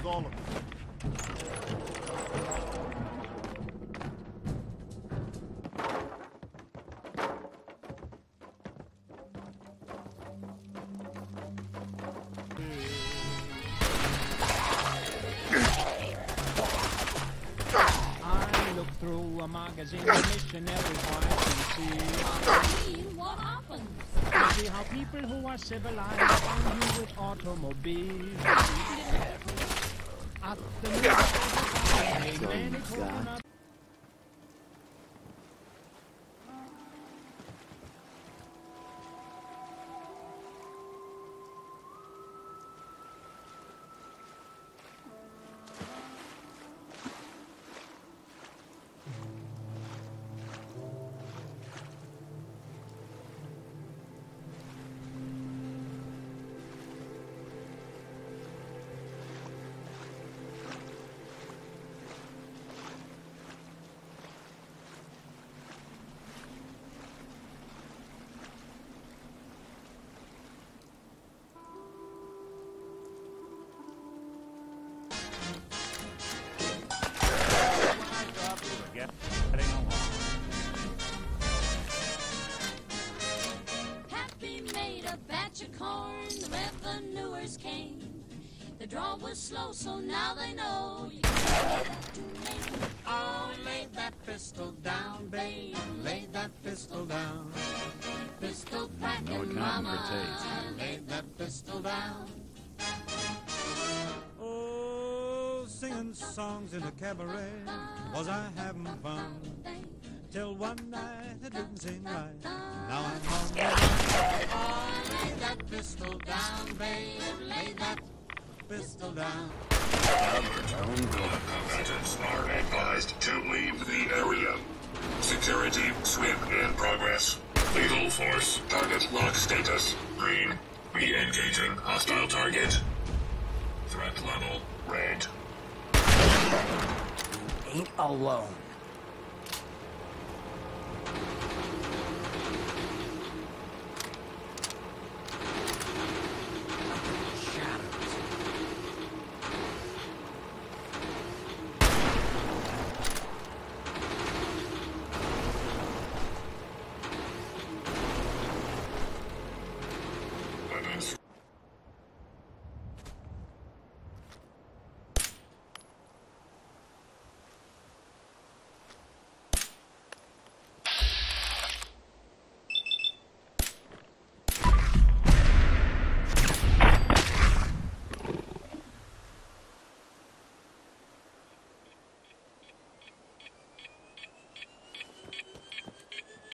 with all of them. I look through a magazine, missionary wives and see What happens? see how people who are civilized argue with automobiles. At the middle many coconut. Happy made a batch of corn, the revenuers came. The draw was slow, so now they know you can't get to name. Oh, lay that pistol down, babe, lay that pistol down. Pistol cracking, mama, lay that pistol down. Oh, singing songs in a cabaret, was I having fun? Till one night I didn't sing right, now I'm on the run. Oh, lay that pistol down, babe, lay that pistol down. Combatants are advised to leave the area. Security sweep in progress. Lethal force target lock status green. Re-engaging hostile target. Threat level red. Ain't alone.